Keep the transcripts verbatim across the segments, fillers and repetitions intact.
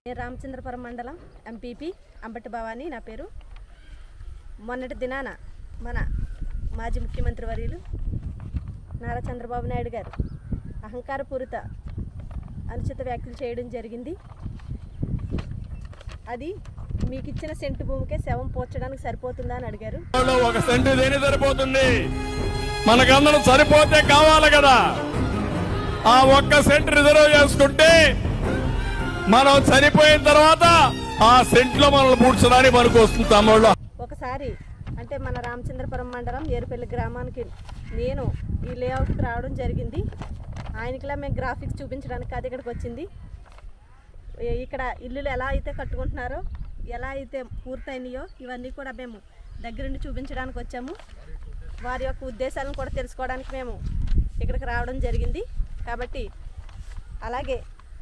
రామచంద్రపురం మండలం ఎంపీపీ అంబటి భవాని నా పేరు. మొన్నటి దినాన మన మాజీ ముఖ్యమంత్రి వర్యులు నారా చంద్రబాబు నాయుడు గారు అహంకారపూరిత అనుచిత వ్యాఖ్యలు చేయడం జరిగింది. అది మీకు ఇచ్చిన సెంటు భూమికే శవం పోర్చడానికి సరిపోతుందా అని అడిగారు. ఒక సెంటు దేని సరిపోతుంది, మనకందరం సరిపోతే కావాలి కదా. ఆ ఒక్క సెంటు రిజర్వ్ చేసుకుంటే మనం చనిపోయిన తర్వాత ఆ సెంట్లో మనల్ని పూడ్చడానికి మనకు వస్తుంది తమ్ముళ్ళు. ఒకసారి అంటే మన రామచంద్రపురం మండలం ఏరుపల్లి గ్రామానికి నేను ఈ లేఅవుట్కి రావడం జరిగింది. ఆయనకిలా మేము గ్రాఫిక్స్ చూపించడానికి అది ఇక్కడికి వచ్చింది. ఇక్కడ ఇల్లులు ఎలా అయితే కట్టుకుంటున్నారో, ఎలా అయితే పూర్తయినాయో ఇవన్నీ కూడా మేము దగ్గరుండి చూపించడానికి వచ్చాము. వారి యొక్క ఉద్దేశాలను కూడా తెలుసుకోవడానికి మేము ఇక్కడికి రావడం జరిగింది. కాబట్టి అలాగే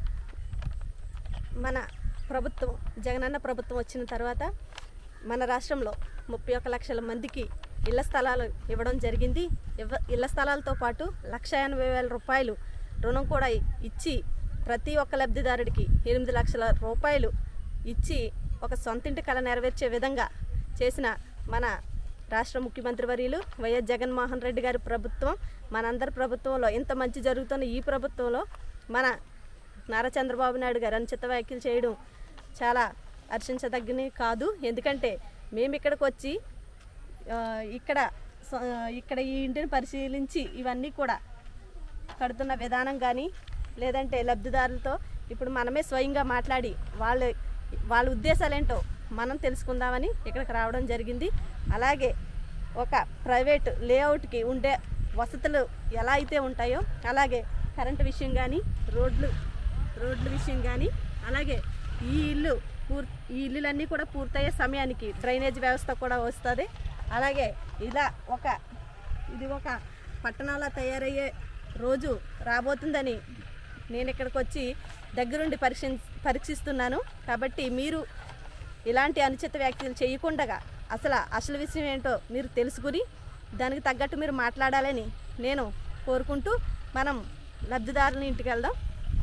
మన ప్రభుత్వం జగనన్న ప్రభుత్వం వచ్చిన తర్వాత మన రాష్ట్రంలో ముప్పై ఒక్క లక్షల మందికి ఇళ్ల స్థలాలు ఇవ్వడం జరిగింది. ఇవ్వ ఇళ్ల స్థలాలతో పాటు లక్ష ఎనభై వేల రూపాయలు రుణం కూడా ఇచ్చి ప్రతి ఒక్క లబ్ధిదారుడికి ఎనిమిది లక్షల రూపాయలు ఇచ్చి ఒక సొంతింటి కళ నెరవేర్చే విధంగా చేసిన మన రాష్ట్ర ముఖ్యమంత్రి వర్యులు వైఎస్ జగన్మోహన్ రెడ్డి గారి ప్రభుత్వం, మనందరి ప్రభుత్వంలో ఇంత మంచి జరుగుతున్న ఈ ప్రభుత్వంలో మన నారా చంద్రబాబు నాయుడు గారు అనుచిత వ్యాఖ్యలు చేయడం చాలా హర్షించదగ్గని కాదు. ఎందుకంటే మేము ఇక్కడికి వచ్చి ఇక్కడ ఇక్కడ ఈ ఇంటిని పరిశీలించి ఇవన్నీ కూడా కడుతున్న విధానం కానీ లేదంటే లబ్ధిదారులతో ఇప్పుడు మనమే స్వయంగా మాట్లాడి వాళ్ళ వాళ్ళ ఉద్దేశాలు ఏంటో మనం తెలుసుకుందామని ఇక్కడికి రావడం జరిగింది. అలాగే ఒక ప్రైవేట్ లేఅవుట్కి ఉండే వసతులు ఎలా అయితే ఉంటాయో అలాగే కరెంటు విషయం కానీ రోడ్లు రోడ్ల విషయం కానీ అలాగే ఈ ఇల్లు పూర్ ఈ ఇల్లులన్నీ కూడా పూర్తయ్యే సమయానికి డ్రైనేజ్ వ్యవస్థ కూడా వస్తుంది. అలాగే ఇలా ఒక ఇది ఒక పట్టణంలో తయారయ్యే రోజు రాబోతుందని నేను ఇక్కడికి వచ్చి దగ్గరుండి పరీక్ష పరీక్షిస్తున్నాను. కాబట్టి మీరు ఇలాంటి అనుచిత వ్యాఖ్యలు చేయకుండా అసలు అసలు విషయం ఏంటో మీరు తెలుసుకుని దానికి తగ్గట్టు మీరు మాట్లాడాలని నేను కోరుకుంటూ మనం లబ్ధిదారుని ఇంటికి వెళ్దాం.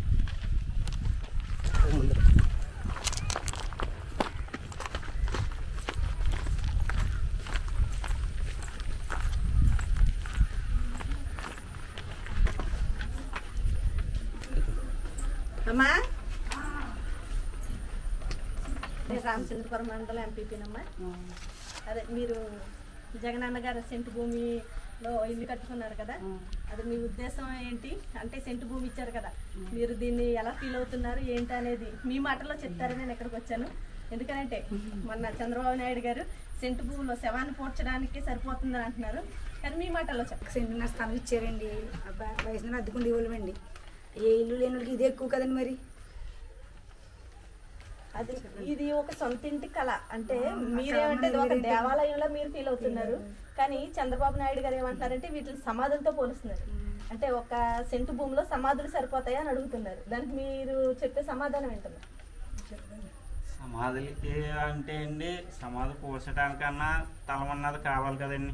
అమ్మా నేను రామచంద్రపురం మండలం ఎంపీపీనమ్మా. అదే మీరు జగనన్న గారు సెంటు భూమిలో ఇల్లు కట్టుకున్నారు కదా, అది మీ ఉద్దేశం ఏంటి? అంటే సెంటు భూమి ఇచ్చారు కదా, మీరు దీన్ని ఎలా ఫీల్ అవుతున్నారు ఏంటి అనేది మీ మాటల్లో చెప్తారని నేను ఇక్కడికి వచ్చాను. ఎందుకంటే మొన్న చంద్రబాబు నాయుడు గారు సెంటు భూమిలో శవాన్ని పోడ్చడానికి సరిపోతుందని అంటున్నారు, కానీ మీ మాటల్లో చెప్పండి. సెంటున్నర స్థలం ఇచ్చారండి, వయసులో అద్దుకుండి ఇవ్వలేమండి. ఏ ఇల్లు లేని వాళ్ళకి ఇదే ఎక్కువ కదండి. మరి అది ఇది ఒక సొంత ఇంటి కళ అంటే మీరేమంటే ఒక దేవాలయంలో మీరు ఫీల్ అవుతున్నారు, కానీ చంద్రబాబు నాయుడు గారు ఏమంటున్నారంటే వీటిని సమాధులతో పోలుస్తున్నారు. అంటే ఒక సెంటు భూమిలో సమాధులు సరిపోతాయా అని అడుగుతున్నారు. దానికి మీరు చెప్పే సమాధానం ఏంటన్నారు? సమాధులకి అంటే అండి, సమాధి పోల్చడానికన్నా తలమన్నది కావాలి కదండి.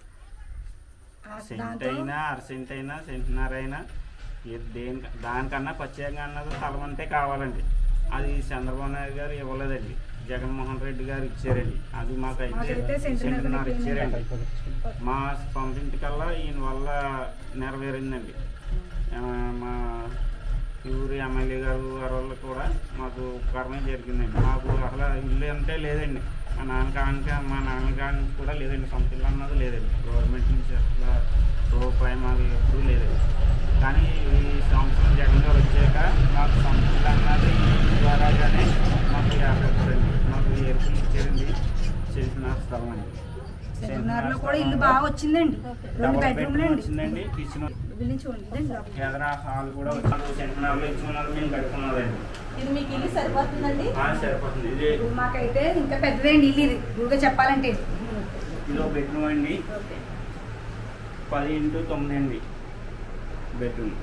సెంట్ అయినా అర సెంట్ అయినా సెంటున్నర అయినా దేని దానికన్నా ప్రత్యేకంగా అన్నది తలమంటే కావాలండి. అది చంద్రబాబు నాయుడు గారు ఇవ్వలేదండి, జగన్మోహన్ రెడ్డి గారు ఇచ్చారండి. అది మాకైతే సెంటున్నర ఇచ్చారండి. మా సొంత ఇంటికల్లా ఈయన వల్ల నెరవేరిందండి. మా ఊరు ఎమ్మెల్యే గారు గారి వల్ల కూడా మాకు ఉపకారమే జరిగిందండి. మాకు అసలు ఇల్లు అంటే లేదండి, మా నాన్నగానికి మా నాన్నగారికి కూడా లేదండి, సొంత ఇల్లు అన్నది లేదండి. గవర్నమెంట్ నుంచి అసలు రూపాయి మాకు ఎప్పుడూ లేదండి. కానీ ఈ సంవత్సరం జగన్ గారు వచ్చాక మాకు సొంత ఇల్లు అన్నది ద్వారాగానే మాకు ఏర్పడుతుందండి. మాకు ఏర్పడి ఇచ్చారండి చేసిన స్థలం అండి. సెంటున్నరలో కూడా ఇల్లు బాగా వచ్చిందండి, రెండు బెడ్రూమ్లు వచ్చిందండి. కిచెన్ ఎదరా హాల్ కూడా వచ్చింది. సెంటున్నరలో ఇచ్చుకున్నది మేము కట్టుకున్నదండి. ఇది మీకు ఇల్లు సరిపోతుందండి? సరిపోతుంది. ఇది మాకైతే ఇంకా పెద్దదండి ఇల్లు. ఇది గుడిగా చెప్పాలంటే ఇది ఒక బెడ్రూమ్ అండి, పది ఇంటూ తొమ్మిది అండి బెడ్రూమ్.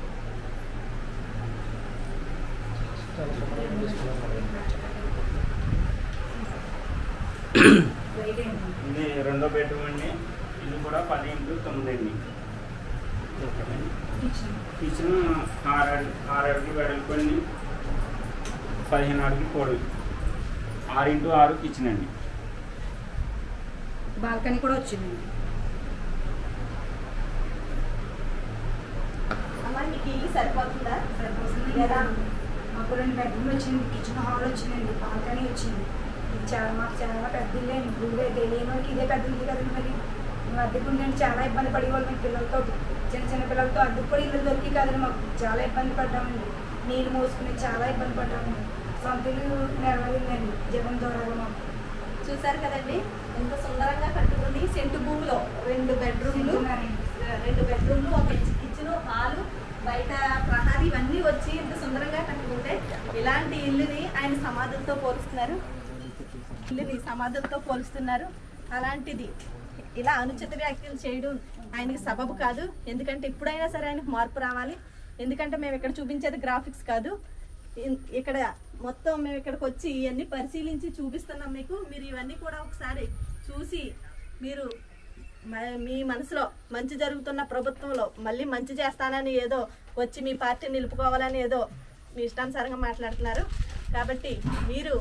ఇది రెండో బెడ్రూమ్ అండి, ఇది కూడా పది ఇంటూ తొమ్మిది అండి. కిచెన్ ఆరు ఆరు అడుగులు వెడల్పండి, పదిహేను అడుగులు పొడవు, ఆరు ఇంటూ ఆరు కిచెన్ అండి. బాల్కనీ కూడా వచ్చిందండి. అమ్మ మీకు ఇల్లు సరిపోతుందా? సరిపోతుంది కదా. మాకు రెండు బెడ్రూమ్లు వచ్చింది, కిచెన్ హాల్ వచ్చిందండి, బాల్కనీ వచ్చింది. ఇది చాలా మాకు చాలా పెద్ద ఇల్లు అండి. ఇప్పుడు తెలియని వాళ్ళకి ఇదే పెద్ద ఇల్లు కదండి. మరి మేము అద్దెకుంటే చాలా ఇబ్బంది పడేవాళ్ళు. మీ పిల్లలతో చిన్న చిన్న పిల్లలతో అద్దెకు కూడా ఇల్లు దొరికి కదండి. మాకు చాలా ఇబ్బంది పడ్డామండి. నీళ్ళు మోసుకుని చాలా ఇబ్బంది పడ్డామండి. సొంత ఇల్లు నెరవేరిందండి జగన్ ద్వారా. మాకు చూసారు కదండి ఎంత సుందరంగా కట్టుకుంది. సెంటు భూమిలో రెండు బెడ్రూమ్లు రెండు బెడ్రూమ్లు ఒక కిచెన్ హాలు బయట ప్రహారీ ఇవన్నీ వచ్చి ఎంత సుందరంగా కట్టుకుంటే ఇలాంటి ఇల్లుని ఆయన సమాధులతో పోలుస్తున్నారు. ఇల్లుని సమాధులతో పోలుస్తున్నారు. అలాంటిది ఇలా అనుచిత వ్యాఖ్యలు చేయడం ఆయనకి సబబు కాదు. ఎందుకంటే ఎప్పుడైనా సరే ఆయనకు మార్పు రావాలి. ఎందుకంటే మేము ఇక్కడ చూపించేది గ్రాఫిక్స్ కాదు. ఇక్కడ మొత్తం మేము ఇక్కడికి వచ్చి ఇవన్నీ పరిశీలించి చూపిస్తున్నాం మీకు. మీరు ఇవన్నీ కూడా ఒకసారి చూసి మీరు మీ మనసులో మంచి జరుగుతున్న ప్రభుత్వంలో మళ్ళీ మంచి చేస్తానని ఏదో వచ్చి మీ పార్టీ నిలుపుకోవాలని ఏదో మీ ఇష్టానుసారంగా మాట్లాడుతున్నారు. కాబట్టి మీరు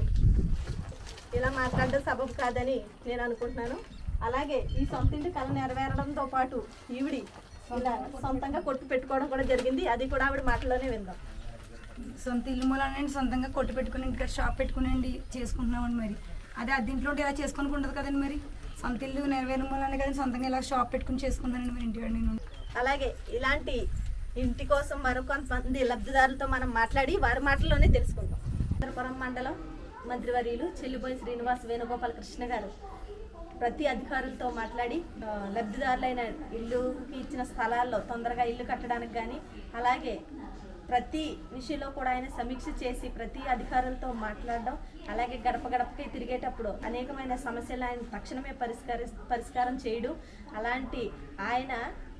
ఇలా మాట్లాడడం సబబు కాదని నేను అనుకుంటున్నాను. అలాగే ఈ సొంతింటి కళ నెరవేరడంతో పాటు ఈవిడి ఇలా సొంతంగా కొట్టు పెట్టుకోవడం కూడా జరిగింది. అది కూడా ఆవిడ మాటలోనే విందాం. సొంత ఇల్లు మూలనండి సొంతంగా కొట్టు పెట్టుకుని ఇంకా షాప్ పెట్టుకునండి చేసుకుంటున్నామండి. మరి అదే అద్దీంట్లో ఇలా చేసుకొని ఉండదు కదండి. మరి సొంత ఇల్లు నెరవేరు మూలనే కదండి సొంతంగా ఇలా షాప్ పెట్టుకుని చేసుకుందానండి మరి ఇంటికాడ నేను. అలాగే ఇలాంటి ఇంటి కోసం మరికొంతమంది లబ్ధిదారులతో మనం మాట్లాడి వారి మాటల్లోనే తెలుసుకుందాం. ఉత్తరపురం మండలం మంత్రివర్యులు చెల్లిపోయి శ్రీనివాస్ వేణుగోపాల కృష్ణ గారు ప్రతి అధికారులతో మాట్లాడి లబ్ధిదారులైన ఇల్లుకి ఇచ్చిన స్థలాల్లో తొందరగా ఇల్లు కట్టడానికి కానీ అలాగే ప్రతి విషయంలో కూడా ఆయన సమీక్ష చేసి ప్రతి అధికారులతో మాట్లాడడం, అలాగే గడప గడపకి తిరిగేటప్పుడు అనేకమైన సమస్యలు ఆయన తక్షణమే పరిష్కరి పరిష్కారం చేయడం, అలాంటి ఆయన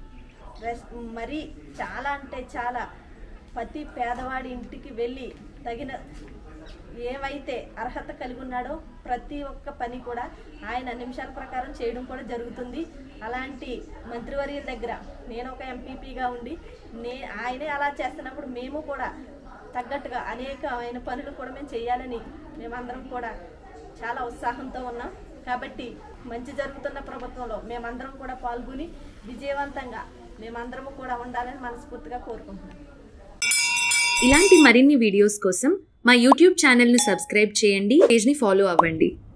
మరి చాలా అంటే చాలా ప్రతి పేదవాడి ఇంటికి వెళ్ళి తగిన ఏవైతే అర్హత కలిగి ఉన్నాడో ప్రతి ఒక్క పని కూడా ఆయన నిమిషాల ప్రకారం చేయడం కూడా జరుగుతుంది. అలాంటి మంత్రివర్యుల దగ్గర నేను ఒక ఎంపీపీగా ఉండి నే ఆయనే అలా చేస్తున్నప్పుడు మేము కూడా తగ్గట్టుగా అనేకమైన పనులు కూడా మేము చేయాలని మేమందరం కూడా చాలా ఉత్సాహంతో ఉన్నాం. కాబట్టి మంచి జరుగుతున్న ప్రభుత్వంలో మేమందరం కూడా పాల్గొని విజయవంతంగా మేమందరము కూడా ఉండాలని మనస్ఫూర్తిగా కోరుకుంటున్నాం. ఇలాంటి మరిన్ని వీడియోస్ కోసం మా యూట్యూబ్ ఛానల్ను సబ్స్క్రైబ్ చేయండి, పేజ్ని ఫాలో అవ్వండి.